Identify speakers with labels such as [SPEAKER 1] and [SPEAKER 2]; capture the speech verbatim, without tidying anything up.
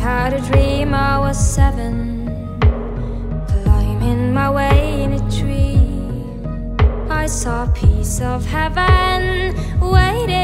[SPEAKER 1] had a dream I was seven, climbing my way in a tree. I saw a piece of heaven waiting